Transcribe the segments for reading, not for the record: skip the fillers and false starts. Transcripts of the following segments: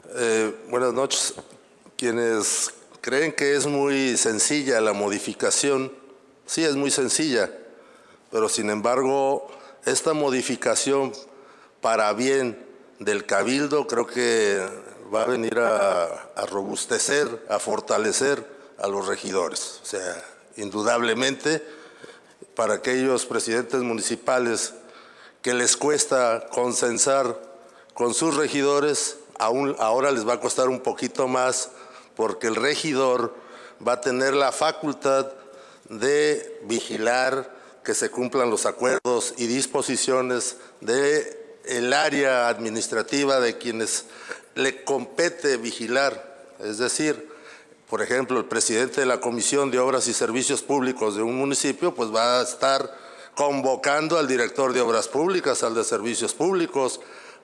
Buenas noches. Quienes creen que es muy sencilla la modificación, sí es muy sencilla, pero sin embargo esta modificación para bien del Cabildo creo que va a venir a robustecer, a fortalecer a los regidores. O sea, indudablemente para aquellos presidentes municipales que les cuesta consensar con sus regidores, ahora les va a costar un poquito más, porque el regidor va a tener la facultad de vigilar que se cumplan los acuerdos y disposiciones del área administrativa de quienes le compete vigilar. Es decir, por ejemplo, el presidente de la Comisión de Obras y Servicios Públicos de un municipio pues va a estar convocando al director de Obras Públicas, al de Servicios Públicos,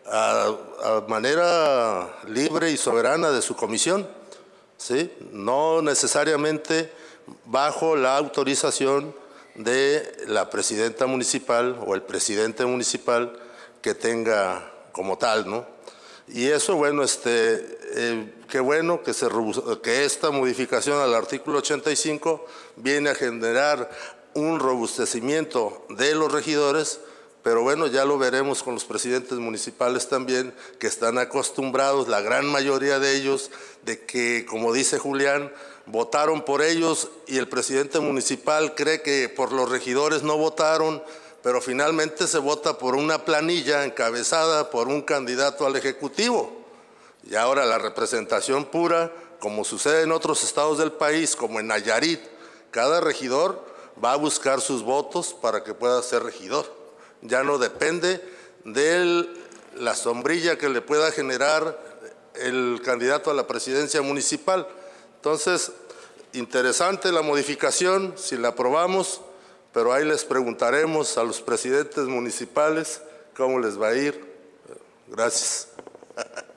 a manera libre y soberana de su comisión, ¿sí? No necesariamente bajo la autorización de la presidenta municipal o el presidente municipal que tenga como tal, ¿no? Y eso, bueno, qué bueno que esta modificación al artículo 85 viene a generar un robustecimiento de los regidores, pero bueno, ya lo veremos con los presidentes municipales también, que están acostumbrados, la gran mayoría de ellos, de que, como dice Julián, votaron por ellos y el presidente municipal cree que por los regidores no votaron, pero finalmente se vota por una planilla encabezada por un candidato al Ejecutivo. Y ahora la representación pura, como sucede en otros estados del país, como en Nayarit, cada regidor va a buscar sus votos para que pueda ser regidor. Ya no depende de la sombrilla que le pueda generar el candidato a la presidencia municipal. Entonces, interesante la modificación, si la aprobamos, pero ahí les preguntaremos a los presidentes municipales cómo les va a ir. Gracias.